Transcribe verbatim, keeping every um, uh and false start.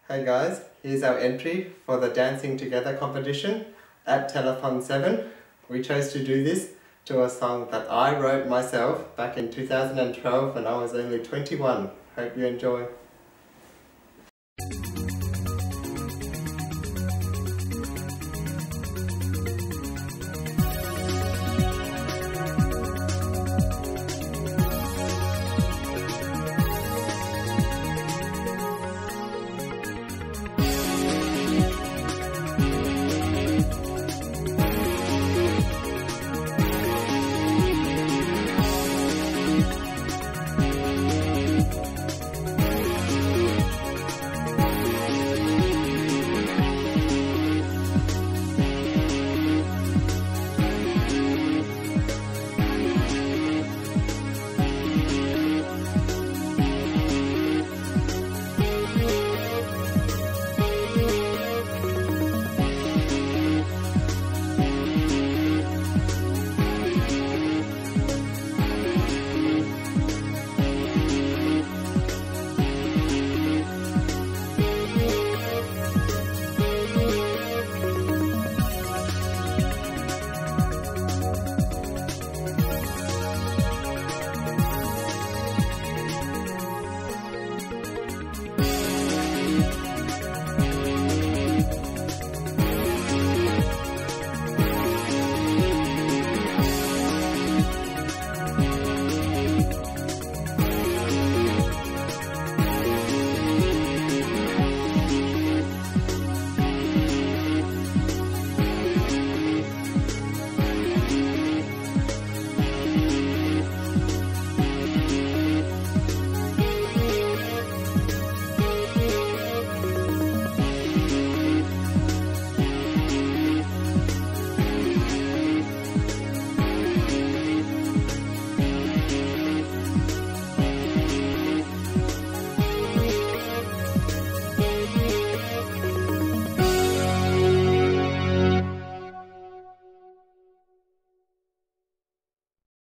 Hey guys, here's our entry for the Dancing Together competition at Telefon seven. We chose to do this to a song that I wrote myself back in two thousand twelve when I was only twenty-one. Hope you enjoy.